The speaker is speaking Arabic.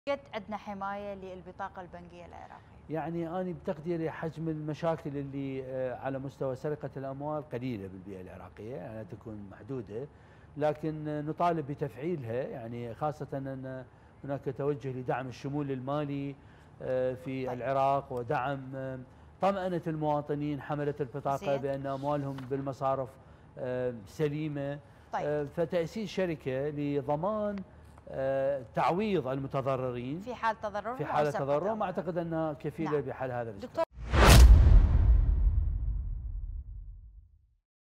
قد عندنا حماية للبطاقة البنكية العراقية؟ يعني أنا بتقديري حجم المشاكل اللي على مستوى سرقة الأموال قليلة بالبيئة العراقية، يعني تكون محدودة، لكن نطالب بتفعيلها، يعني خاصة أن هناك توجه لدعم الشمول المالي في طيب. العراق، ودعم طمأنة المواطنين حملة البطاقة زين. بأن أموالهم بالمصارف سليمة. طيب. فتأسيس شركة لضمان تعويض المتضررين في حال تضررهم في أو حالة سرقة تضررهم، أموالهم. أعتقد أنها كفيلة نعم بحل هذا الإشكال. دكتور.